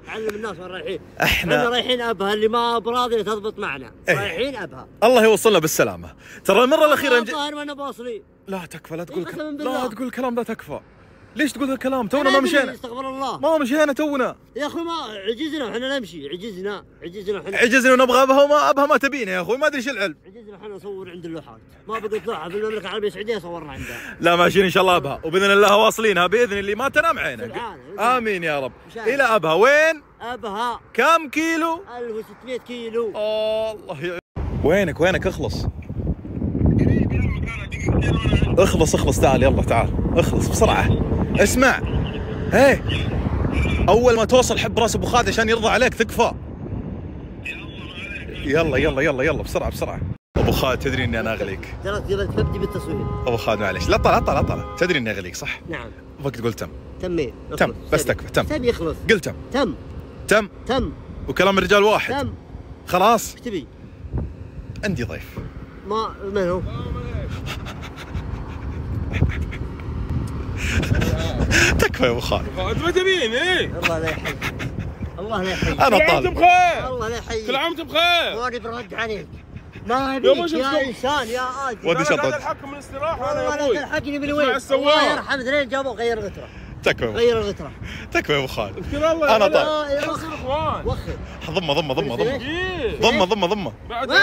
تعلم الناس وين رايحين. احنا رايحين ابها، اللي ما براضي تضبط معنا. رايحين ابها. الله يوصلنا بالسلامه. ترى المره الاخيره الظاهر وانا باصلين. لا تكفى، لا تقول الكلام ذا، تكفى. ليش تقول الكلام؟ تونا ما مشينا. استغفر الله. ما مشينا تونا يا اخوي، ما عجزنا وحنا نمشي. عجزنا عجزنا ونبغى ابها ما تبينا يا اخوي. ما ادري ايش العلم. عجزنا احنا نصور عند اللوحات. ما بقيت لوحه في المملكه العربيه السعوديه صورنا عندها. لا ماشيين ان شاء الله ابها، وباذن الله واصلينها باذن اللي ما تنام عينك. امين يا رب. الى ابها. وين ابها؟ كم كيلو؟ 1600 كيلو. الله وينك اخلص. اخلص تعال، يلا تعال اخلص بسرعه. اسمع، ايه اول ما توصل حب راس ابو خالد عشان يرضى عليك، تكفى. يلا بسرعه. ابو خالد تدري اني انا اغليك. ترى تبدي بالتصوير. ابو خالد معليش، لا طلع. تدري اني اغليك صح؟ نعم. وقت قلت تمين. تم بس تكفى. تم يخلص. قلت تم. وكلام الرجال واحد. تم. خلاص. ايش تبي؟ عندي ضيف. من هو؟ تكفى يا ابو خالد. انت ما تبين ايه؟ الله لا يحييك. انا طالب. بخير. الله لا يحييك. كل عام وانت بخير. وانا برد عليك. ما ابيك يا انسان يا ادم. ودي شطط. الحق من الاستراحه انا يا ابوي. والله الحقني من وين؟ الله يرحم ذرين جابوا غير غتره. تكفى غير الغتره. تكفى يا ابو خالد. انا طالب. وخر. ضمه.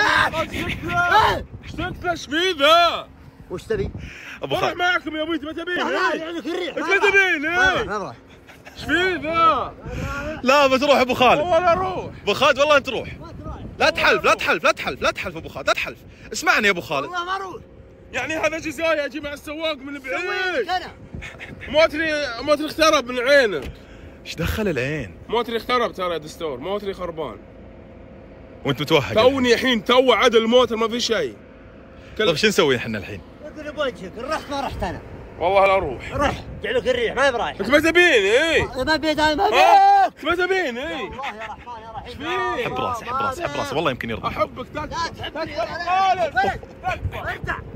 ايش في ذا؟ وش تبي؟ ابو خالد معكم يا ابوي. انت ما تبين. عندك الريح. انت ما تبين ايه؟ ايش في ذا؟ لا بتروح ابو خالد. والله اروح ابو خالد، والله انت روح. لا تحلف ابو خالد، لا تحلف. اسمعني يا ابو خالد. والله ما اروح. يعني هذا جزاي اجي مع السواق من بعيد. انا موتري اخترب من عينك. ايش دخل العين؟ موتري اخترب ترى يا دستور. موتري خربان. وانت متوهق. توني الحين عدل الموتر ما في شيء. طيب شو نسوي احنا الحين؟ يقول بوجهك رحت ما رحت انا. والله لا اروح. رح جعلك الريح ما برايح. انت ما تبين ايه؟ ما بيد انا ما بيد. انت ما تبين ايه؟ والله يا رحمن يا رحيم. حب راسي والله يمكن يرضى. احبك. لا تحبني. ارجع.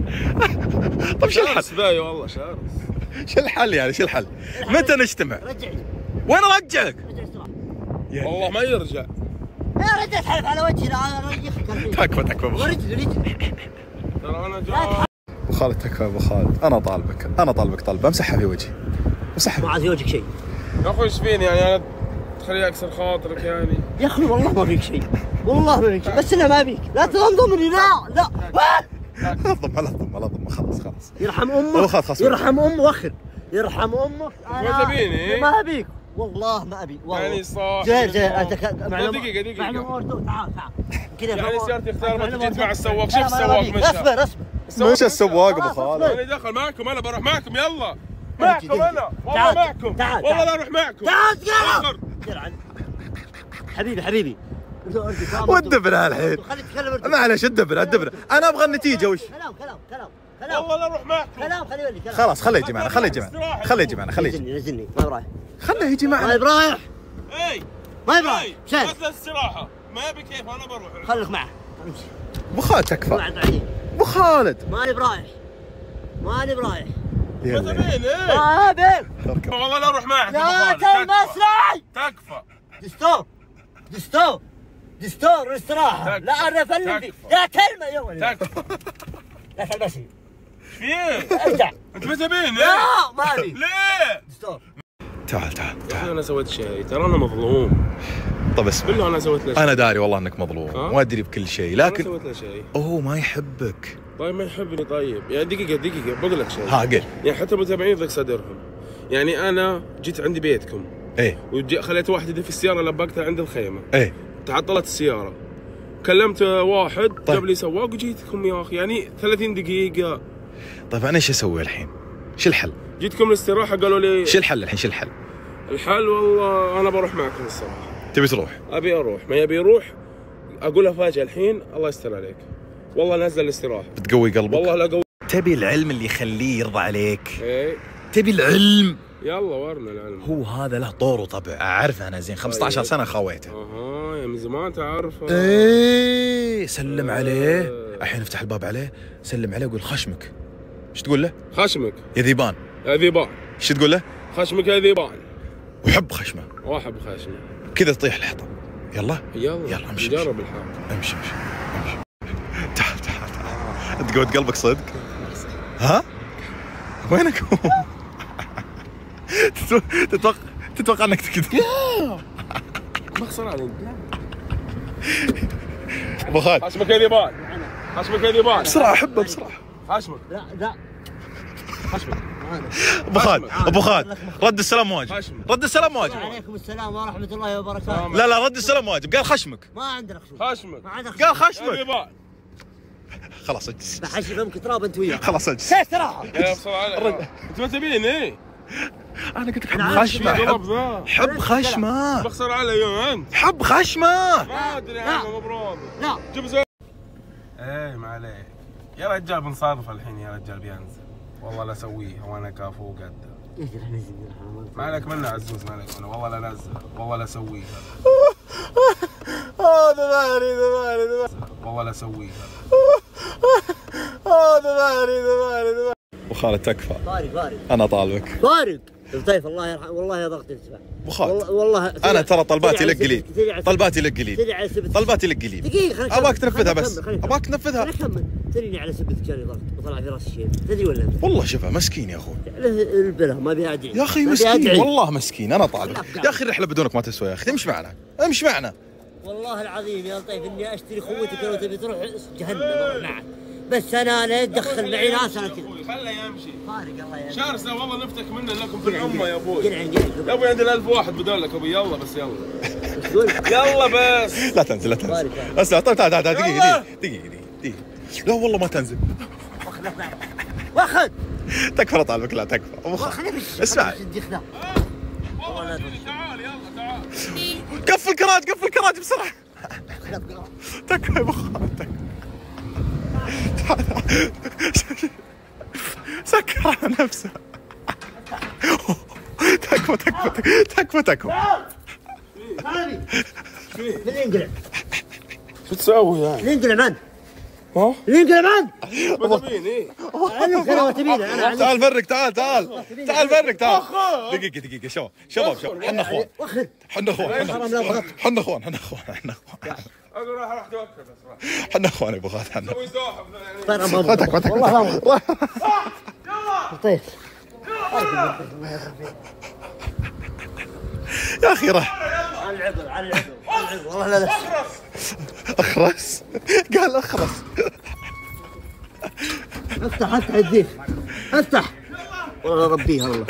طيب شو الحل؟ ذاي والله شارس. شو الحل يعني؟ شو الحل؟ متى نجتمع؟ رجعني. وين ارجعك؟ رجع استراحة. والله ما يرجع. يا رجع تحلف على وجهي. لا انا ارجعك الحين. تكفى ورجلي. ترى انا جاي. ابو خالد تكفى. ابو خالد انا طالبك طلب. امسحها في وجهي. ما عاد في وجهك شيء. يا اخوي ايش فيني يعني؟ انا تخليني اكسر خاطرك يعني. يا اخوي والله ما فيك شيء. والله ما فيك شيء. بس انا ما فيك. لا تنضمني. لا لا ضم. خلاص. يرحم امك. يرحم وخر. يرحم امك. ما تبيني؟ ما ابيك. والله ما ابي. والله يعني صح. زين انت دقيقة. تعال كذا. يعني سيارتي اختارت جيت مع السواق. شوف السواق مشى. اصبر. مش السواق ابو خالد. انا دخل معكم. انا بروح معكم. يلا معكم انا. والله معكم. والله لا اروح معكم. تعال حبيبي. والدبره الحين. معلش الدبره. انا ابغى النتيجه. وش؟ كلام. والله لا اروح معكم. كلام. خلاص خليه يجي معنا. نزلني ما برايح. خليه يجي معنا. ما برايح. اي ما برايح. شايف؟ مثل الاستراحه. ما يبي كيف انا بروح. خليك معه. ابو خالد تكفى. ابو خالد ماني برايح. ما تبين ايه؟ ما ابيك. والله لا اروح معك. لا تلمس لي. تكفى. دستور استراحة. لا انا افلم فيك. لا كلمة يا ولد. تكفى. لا تلمسني. ايش فيه؟ ارجع. انت ما تبين لا ما ابي. ليه؟ دستور. تعال. انا سويت شيء. ترى انا مظلوم. طب اسمع. بالله انا سويت له شيء. انا داري والله انك مظلوم وادري بكل شيء، لكن انا سويت له شيء. ما يحبك. طيب ما يحبني. طيب يعني دقيقة بقول لك شيء. قل. يعني حتى المتابعين ضيق صدرهم. يعني انا جيت عندي بيتكم. ايه. خليت واحد في السيارة لبقتها عند الخيمة. ايه. تعطلت السيارة. كلمت واحد. طيب. جاب لي سواق وجيتكم يا اخي. يعني 30 دقيقة. طيب انا ايش اسوي الحين؟ شو الحل؟ جيتكم الاستراحة قالوا لي. شو الحل الحين؟ الحل والله انا بروح معكم الصراحة. تبي تروح؟ ابي اروح. ما يبي يروح اقولها فاجأة الحين. الله يستر عليك. والله نزل الاستراحة. بتقوي قلبك؟ والله لا قوي. تبي العلم اللي يخليه يرضى عليك. ايه. تبي العلم. يلا ورنا العلم. هو هذا له طور وطبع، اعرفه انا زين. 15 سنه خاويته. يا من زمان تعرفه. ايه. سلم عليه الحين. افتح الباب عليه، سلم عليه وقول خشمك. ايش تقول له؟ خشمك يا ذيبان. يا ذيبان. ايش تقول له؟ خشمك يا ذيبان. وحب خشمه. واحب خشمه. كذا تطيح الحطب. يلا يلا امشي نجرب الحال. امشي. تعال انت قوة قلبك صدق؟ ها؟ وينك؟ تتوقع انك تكذب؟ بخسر عليك. ابو خالد خشمك يا ذيبان. بسرعة احبه بسرعة. خشمك. لا خشمك. ابو خالد رد السلام واجب. رد السلام واجب. وعليكم السلام ورحمة الله وبركاته. لا رد السلام واجب. قال خشمك. ما عندنا خشم. خشمك. ما عندنا قال خشمك. يا خلاص اجلس. بحشي فمك تراب انت وياه. خلاص اجلس. صراحة. يا بسرعة. انت ما تبيني. انا قلت لك حب خشمه. حب خشمه. بخسر علي انت. حب خشمه. ما ادري عنه مبروك. لا جيب زين. ايه ما عليك يا رجال، بنصرف الحين يا رجال بينزل. والله لا اسويها وانا كافو قده. ما عليك منه عزوز، ما عليك منه. والله لا انزل، والله لا اسويها. ذبالي والله لا اسويها. ذبالي. ابو خالد تكفى. فارق انا طالبك. فارق. طيب الله يرحمه والله يا ضغط الانتباه. ابو خالد والله انا ترى طلباتي لك قليل. طلباتي لك قليل. دقيقة اباك تنفذها بس. اباك تنفذها. خليني اكمل. تدريني على سبة كاني ضغط وطلع في راس الشيء، تدري ولا لا؟ والله شوفها مسكين يا اخوي. البله ما بيها ادعي يا اخي مسكين والله مسكين. انا طالبك يا اخي. الرحله بدونك ما تسوى يا اخي. امشي معنا. والله العظيم يا لطيف اني اشتري خوتك لو تبي تروح جهنم اروح معك، بس انا لا يتدخل معي ناس انا كذا. خله يمشي. فارق الله يا شارسه والله نفتك منه لكم في الامه يا ابوي. قلعن يا ابوي عندنا 1000 واحد بدولك ابوي. يلا بس يلا بس. لا تنزل اسمع. طيب تعال دقيقة. لا والله ما تنزل. واخذ تكفى طالبك. لا تكفى ابو خالد. اسمع تعال يلا. قفل الكراج بسرعة. تكفى يا ابو خالد. سكر على نفسه. تكفى. من ينقلع؟ شو تسوي يعني؟ ينقلع من؟ ها؟ ينقلع من؟ ما تبين ايه؟ انا تبينه انا تعال فرق. تعال فرق. دقيقة شباب حنا اخوان. اقول راح توكل بس. حنا اخوان يا ابو خالد. حنا سوي زوحف. والله طيب يا اخي راح. على العقل والله لا اخرس. قال اخرس. افتح الديك. افتح والله ربيها والله.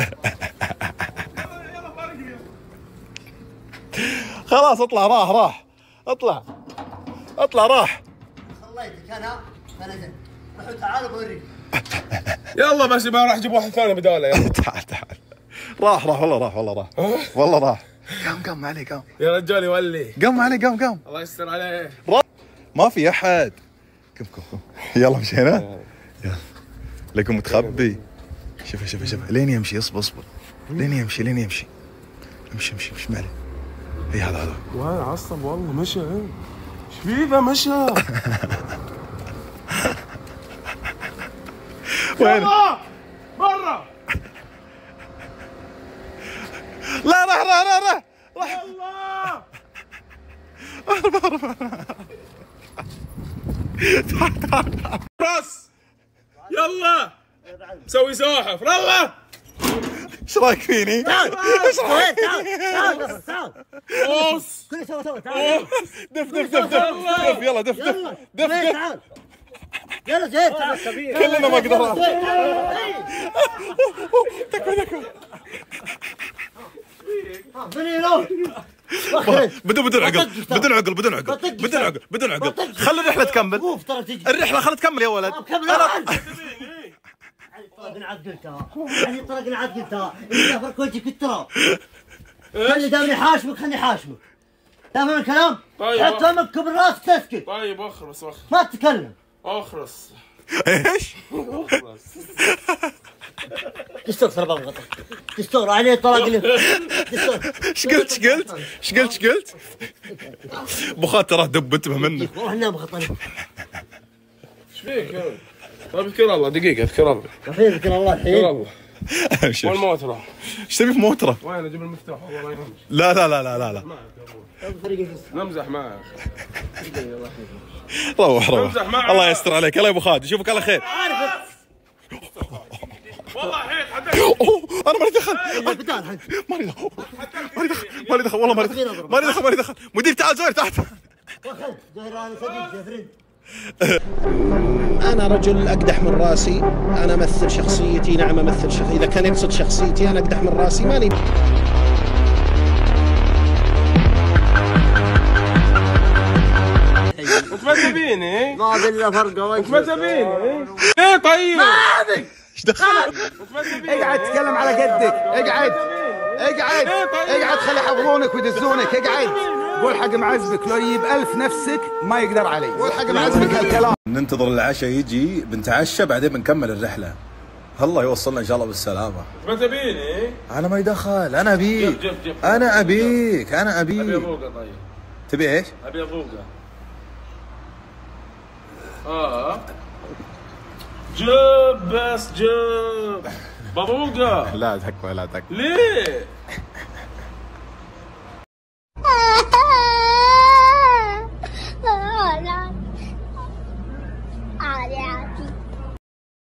خلاص اطلع. راح. اطلع راح. خليتك انا فنزل. روحوا تعالوا بوريك. يلا بس ما راح اجيب واحد ثاني بداله. يلا تعال راح والله راح. قام ما عليه. قام يا رجال يولي. قام ما عليه. قام الله يستر عليه. ما في احد. قم يلا مشينا. يلا لكم متخبي. شوف لين يمشي. اصبر لين يمشي. امشي ما عليه. اي هذا وانا عصب والله. مشى ايش في ذا مشى. وين؟ برا. لا راح. يلا راس. يلا سوي زوحف. يلا ايش رايك فيني؟ تعال اوس. كل سوا تعال. دف يلا دف تعال يلا زين تعال. كلنا ما قدرنا. تكفى بدون عقل. خلي الرحله تكمل. الرحله خلي تكمل يا ولد. طرقنا عقلتها اللي دافرك وجهك التراب. خلي دامني حاشمك. فاهم الكلام؟ حط فمك كبر راسك تسكت. طيب اخرس ما تتكلم. اخرس. ايش؟ دستور ترى بغلط. دستور عليه طلاق له. ايش قلت؟ ابو خالد ترى دب انتبه منه. والله انه مغطى. ايش فيك يا ولد؟ طيب اذكر الله دقيقة. اذكر الله كفين ذكر الله الحين. اذكر الله. والموترة ايش تبي في موترة؟ وين اجيب المفتاح والله ما يهمش. لا لا لا لا لا لا نمزح معك. روح الله يستر عليك. الله يا ابو خالد يشوفك على خير. والله حيت حدك. انا مالي دخل مالي دخل والله مالي دخل. مدير تعال زهير تحت. أنا رجل أقدح من راسي، أنا أمثل شخصيتي. نعم أمثل شخصيتي، إذا كان يقصد شخصيتي أنا أقدح من راسي ماني. انت ما تبيني؟ ما بالله فرقه. انت ما تبيني؟ ايه طيب؟ ما ابي. ايش دخل؟ اقعد تكلم على قدك. اقعد خلي يحفظونك ويدزونك. اقعد قول حق معزبك لو يجيب 1000 نفسك ما يقدر علي. قول حق معزبك هالكلام. ننتظر العشاء يجي بنتعشى بعدين بنكمل الرحلة. الله يوصلنا ان شاء الله بالسلامة. ما تبيني؟ انا ما يدخل. انا ابيك. جيب. انا ابيك. ابي ابوقه. طيب تبي ايش؟ ابي ابوقه. جيب بس جيب بابوقه. لا تكفى. ليه؟